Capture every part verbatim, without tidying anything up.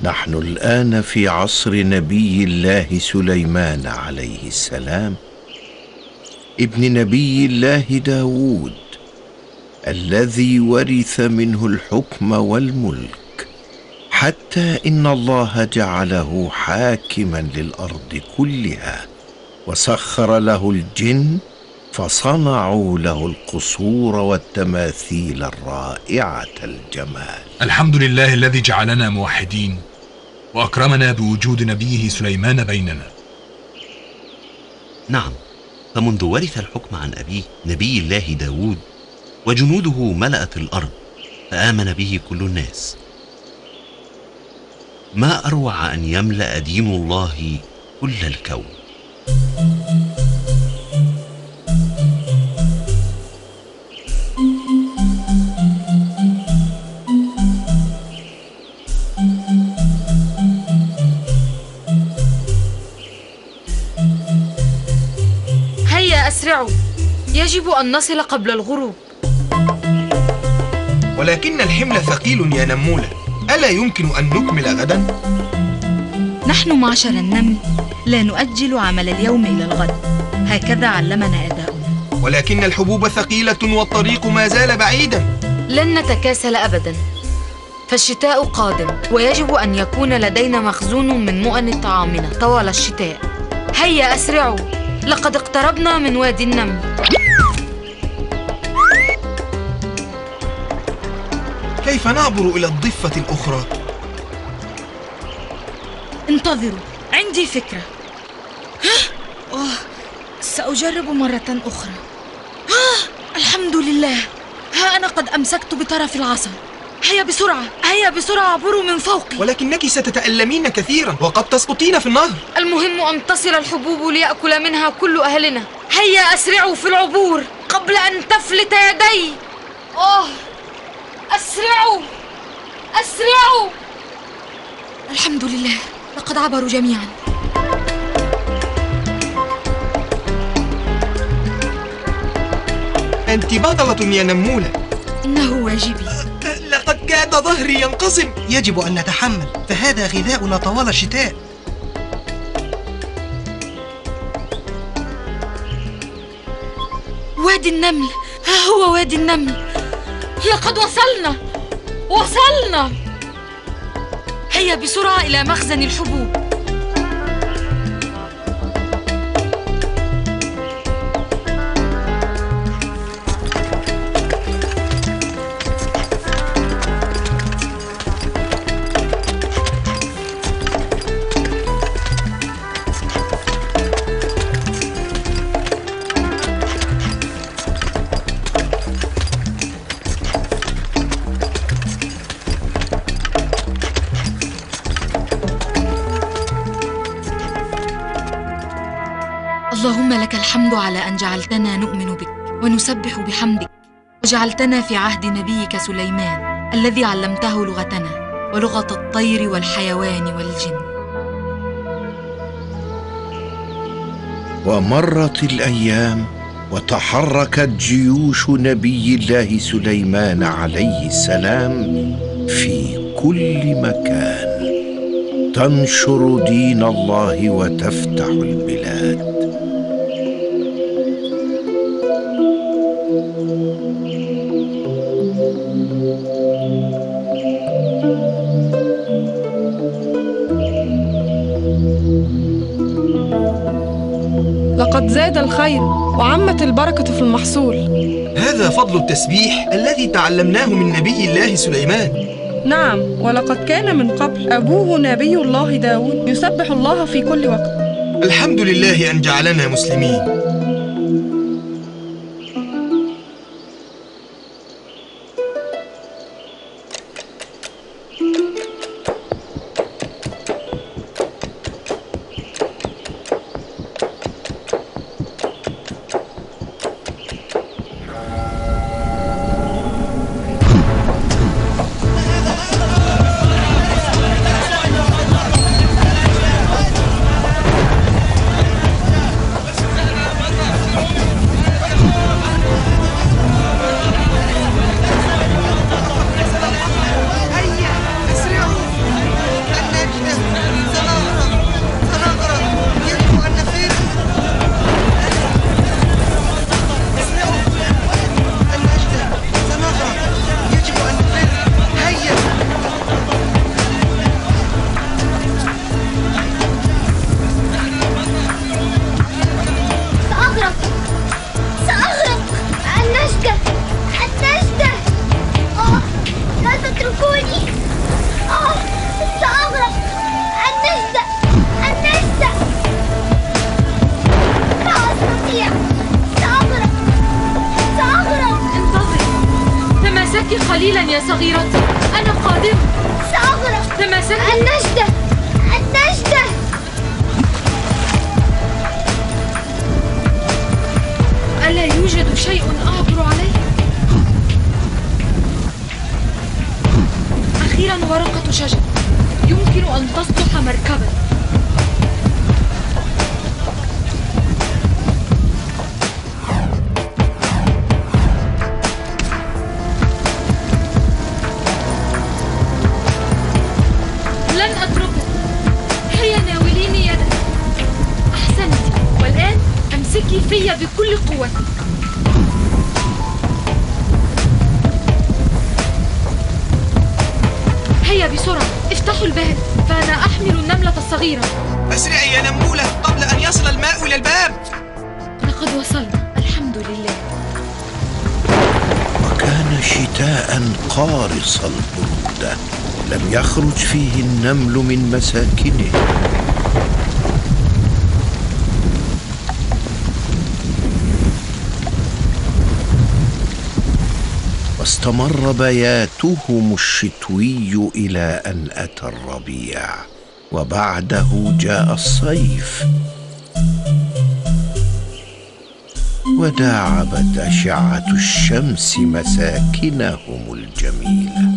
نحن الآن في عصر نبي الله سليمان عليه السلام، ابن نبي الله داود، الذي ورث منه الحكم والملك، حتى إن الله جعله حاكما للأرض كلها، وسخر له الجن فصنعوا له القصور والتماثيل الرائعة الجمال. الحمد لله الذي جعلنا موحدين وأكرمنا بوجود نبيه سليمان بيننا. نعم، فمنذ ورث الحكم عن أبيه نبي الله داود وجنوده ملأت الأرض، فآمن به كل الناس. ما أروع أن يملأ دين الله كل الكون. هيا أسرعوا، يجب أن نصل قبل الغروب. ولكن الحمل ثقيل يا نمولة، ألا يمكن أن نكمل غدا؟ نحن معشر النمل لا نؤجل عمل اليوم إلى الغد، هكذا علمنا آباؤنا. ولكن الحبوب ثقيلة والطريق ما زال بعيدا. لن نتكاسل أبدا، فالشتاء قادم ويجب أن يكون لدينا مخزون من مؤن طعامنا طوال الشتاء. هيا أسرعوا، لقد اقتربنا من وادي النمل. كيف نعبر إلى الضفة الأخرى؟ انتظروا، عندي فكرة. أوه، سأجرب مرة أخرى. الحمد لله، ها أنا قد أمسكت بطرف العصا. هيا بسرعة، هيا بسرعة، عبروا من فوقي. ولكنك ستتألمين كثيرا وقد تسقطين في النهر. المهم أن تصل الحبوب ليأكل منها كل أهلنا. هيا أسرعوا في العبور قبل أن تفلت يدي. أوه، أسرعوا أسرعوا. الحمد لله، لقد عبروا جميعا. أنت بطلة يا نمولة. إنه واجبي. لقد كاد ظهري ينقسم. يجب أن نتحمل، فهذا غذاؤنا طوال الشتاء. وادي النمل، ها هو وادي النمل. لقد وصلنا وصلنا. هيا بسرعة إلى مخزن الحبوب. اللهم لك الحمد على أن جعلتنا نؤمن بك ونسبح بحمدك، وجعلتنا في عهد نبيك سليمان الذي علمته لغتنا ولغة الطير والحيوان والجن. ومرت الأيام وتحركت جيوش نبي الله سليمان عليه السلام في كل مكان، تنشر دين الله وتفتح البلاد. لقد زاد الخير وعمت البركة في المحصول. هذا فضل التسبيح الذي تعلمناه من نبي الله سليمان. نعم، ولقد كان من قبل أبوه نبي الله داود يسبح الله في كل وقت. الحمد لله أن جعلنا مسلمين. دعك قليلا يا صغيرتي، أنا قادم. سأغرق. تماسكي. النجدة النجدة. ألا يوجد شيء أعبر عليه؟ أخيرا ورقة شجر يمكن أن تصلح مركبا. لن أتركك، هيا ناوليني يدك. أحسنتي، والآن أمسكي في بكل قوتك. هيا بسرعة، افتحوا الباب، فأنا أحمل النملة الصغيرة. أسرعي يا نمولة قبل أن يصل الماء إلى الباب. لقد وصلنا، الحمد لله. وكان شتاء قارص البرودة، لم يخرج فيه النمل من مساكنه. واستمر بياتهم الشتوي إلى أن أتى الربيع، وبعده جاء الصيف، وداعبت أشعة الشمس مساكنهم الجميلة.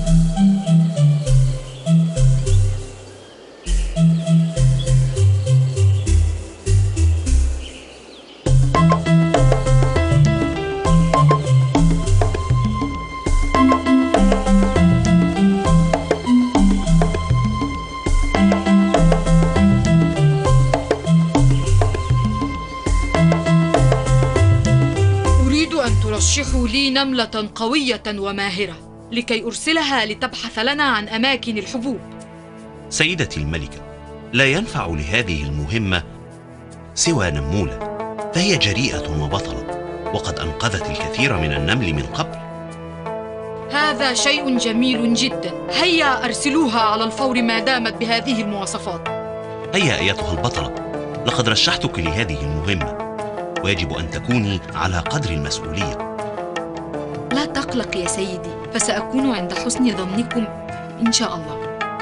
رشحوا لي نملة قوية وماهرة لكي أرسلها لتبحث لنا عن أماكن الحبوب. سيدتي الملكة، لا ينفع لهذه المهمة سوى نمولة، فهي جريئة وبطلة، وقد أنقذت الكثير من النمل من قبل. هذا شيء جميل جدا، هيا أرسلوها على الفور ما دامت بهذه المواصفات. هيا أيتها البطلة، لقد رشحتك لهذه المهمة، ويجب أن تكوني على قدر المسؤولية. لا تقلق يا سيدي، فسأكون عند حسن ظنكم إن شاء الله.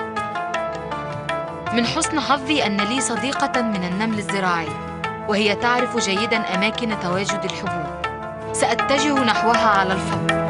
من حسن حظي أن لي صديقة من النمل الزراعي، وهي تعرف جيداً أماكن تواجد الحبوب. سأتجه نحوها على الفور.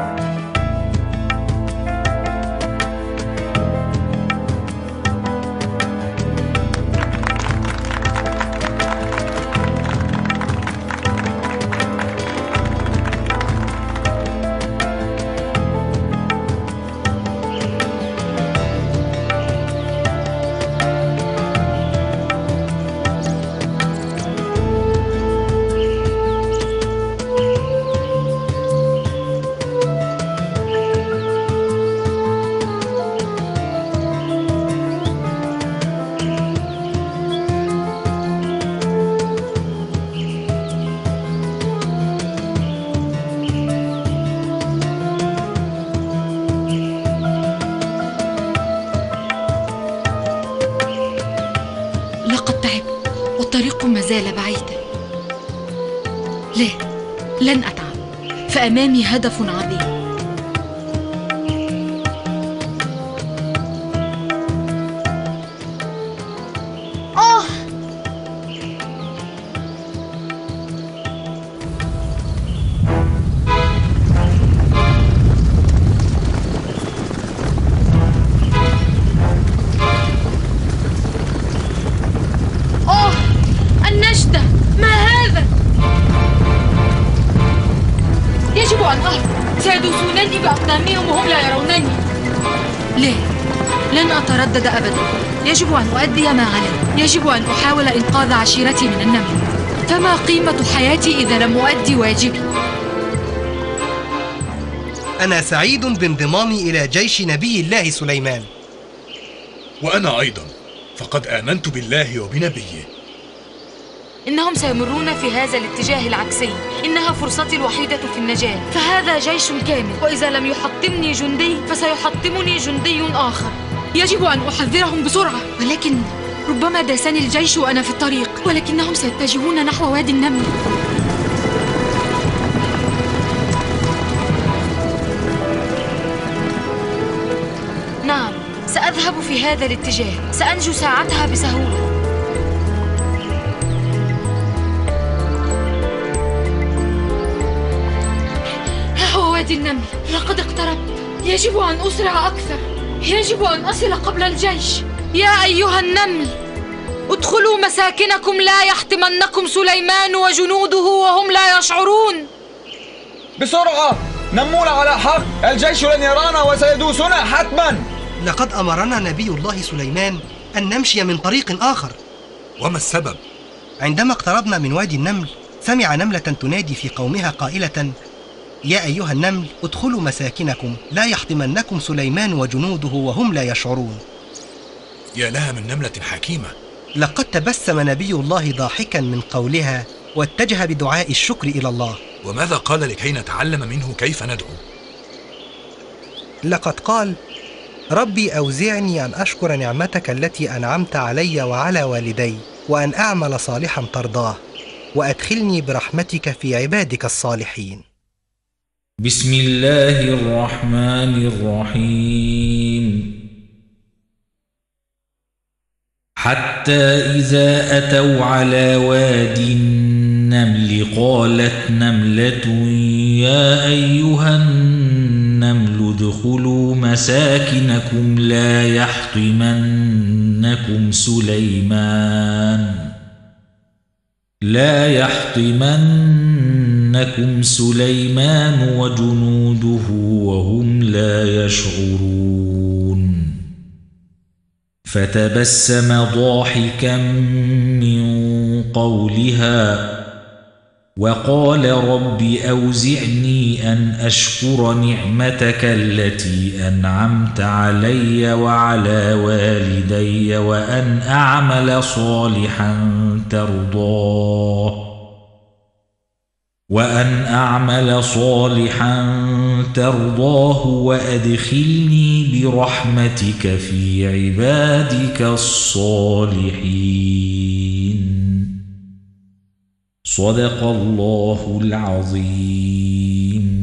الطريق ما زال بعيدا. لا، لن أتعب، فأمامي هدف عظيم. أوه! النجدة، ما هذا؟ يجب أن أهرب، سيدوسونني بأقدامهم وهم لا يرونني. لا، لن أتردد أبدا، يجب أن أؤدي ما علي، يجب أن أحاول إنقاذ عشيرتي من النمل، فما قيمة حياتي إذا لم أؤدي واجبي؟ أنا سعيد بانضمامي إلى جيش نبي الله سليمان. وأنا أيضا، فقد آمنت بالله وبنبيه. إنهم سيمرون في هذا الاتجاه العكسي، إنها فرصتي الوحيدة في النجاة، فهذا جيش كامل، وإذا لم يحطمني جندي فسيحطمني جندي آخر. يجب أن أحذرهم بسرعة، ولكن ربما داسني الجيش وأنا في الطريق، ولكنهم سيتجهون نحو وادي النمل. سأذهب في هذا الاتجاه، سأنجو ساعتها بسهولة. ها هو وادي النمل، لقد اقتربت. يجب أن أسرع أكثر، يجب أن أصل قبل الجيش. يا أيها النمل، ادخلوا مساكنكم، لا يحطمنكم سليمان وجنوده وهم لا يشعرون. بسرعة، نمولة على حق، الجيش لن يرانا وسيدوسنا حتما. لقد أمرنا نبي الله سليمان أن نمشي من طريق آخر. وما السبب؟ عندما اقتربنا من وادي النمل سمع نملة تنادي في قومها قائلة: يا أيها النمل، ادخلوا مساكنكم، لا يحطمنكم سليمان وجنوده وهم لا يشعرون. يا لها من نملة حكيمة. لقد تبسم نبي الله ضاحكا من قولها واتجه بدعاء الشكر إلى الله. وماذا قال لكي نتعلم منه كيف ندعو؟ لقد قال: ربي أوزعني أن أشكر نعمتك التي أنعمت علي وعلى والدي، وأن أعمل صالحا ترضاه، وأدخلني برحمتك في عبادك الصالحين. بسم الله الرحمن الرحيم. حتى إذا أتوا على وادي النمل قالت نملة يا أيها النمل ادخلوا مساكنكم لا يحطمنكم سليمان لا يحطمنكم سليمان وجنوده وهم لا يشعرون. فتبسم ضاحكا من قولها وقال رب أوزعني أن أشكر نعمتك التي أنعمت علي وعلى والدي وأن أعمل صالحا ترضاه وأن أعمل صالحا ترضاه وأدخلني برحمتك في عبادك الصالحين. صدق الله العظيم.